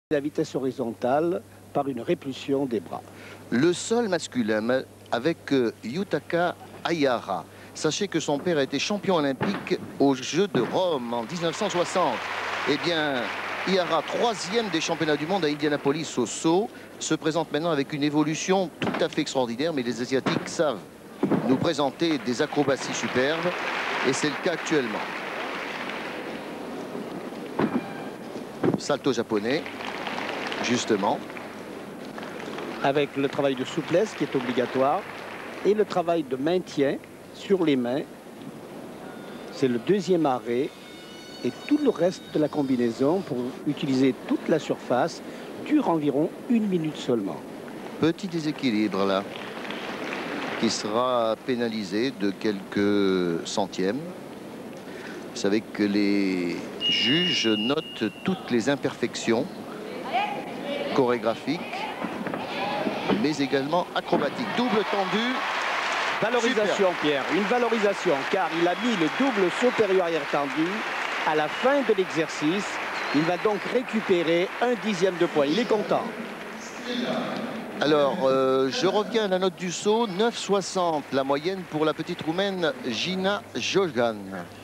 la vitesse horizontale par une répulsion des bras. Le sol masculin avec Yutaka Ayara. Sachez que son père a été champion olympique aux Jeux de Rome en 1960. Eh bien, Ayara, troisième des championnats du monde à Indianapolis au saut, se présente maintenant avec une évolution tout à fait extraordinaire, mais les Asiatiques savent nous présenter des acrobaties superbes, et c'est le cas actuellement. Salto japonais, justement. Avec le travail de souplesse qui est obligatoire et le travail de maintien sur les mains. C'est le deuxième arrêt et tout le reste de la combinaison pour utiliser toute la surface dure environ 1 minute seulement. Petit déséquilibre là, qui sera pénalisé de quelques centièmes. Vous savez que les juges notent toutes les imperfections chorégraphiques, mais également acrobatiques. Double tendu. Valorisation, super. Pierre, une valorisation, car il a mis le double saut période arrière tendu à la fin de l'exercice. Il va donc récupérer 1/10 de point. Il est content. Alors, je reviens à la note du saut, 9,60 la moyenne pour la petite roumaine Gina Jogan.